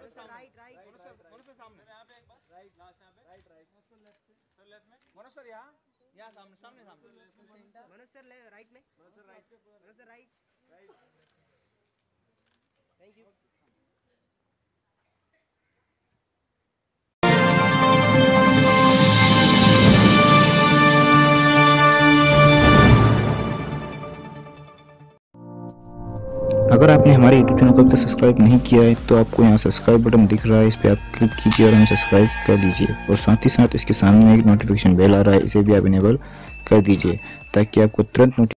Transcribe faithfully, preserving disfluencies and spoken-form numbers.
Right right Manoj sir सामने यहाँ पे एक बार राइट लास्ट यहाँ पे right right Manoj sir left sir left में मनोज सर यहाँ यहाँ सामने सामने सामने मनोज सर ले राइट में Manoj sir right Manoj sir right right thank you. अगर आपने हमारे यूट्यूब चैनल को अब तक सब्सक्राइब नहीं किया है तो आपको यहाँ सब्सक्राइब बटन दिख रहा है, इस पर आप क्लिक कीजिए और हमें सब्सक्राइब कर दीजिए। और साथ ही साथ इसके सामने एक नोटिफिकेशन बेल आ रहा है, इसे भी आप इनेबल कर दीजिए ताकि आपको तुरंत